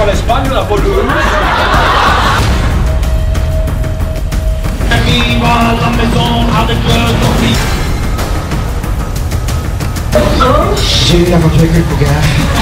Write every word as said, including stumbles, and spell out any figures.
l'Espagne, la Pologne. Viva la maison avec le zombie. J'ai eu l'aventure avec le cougar.